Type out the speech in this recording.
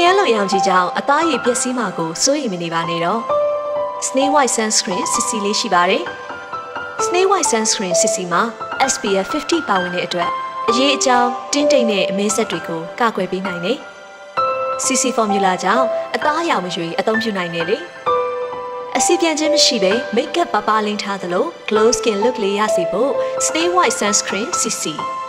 ရဲလိုရောင်ကြီးကြောင့်အသားရည်ပျက်စီးမှာကိုစိုးရိမ်မနေပါနဲ့တော့ Snailwhite sunscreen စစ်စီလေးရှိပါတယ် Snailwhite sunscreen စစ်စီမှာ SPF 50 ပါဝင်တဲ့အတွက်အရေးအကြောင်းတင်းတိမ်တဲ့အမဲဆက်တွေကိုကာကွယ်ပေးနိုင်တယ် CC formula ကြောင့်အသားရောင်မရွေအသုံးပြုနိုင်တယ်လေအစီပြန်ခြင်းမရှိဘဲ makeup ပါပါလင်းထားသလို glow skin look လေးရစေဖို့ Snailwhite sunscreen CC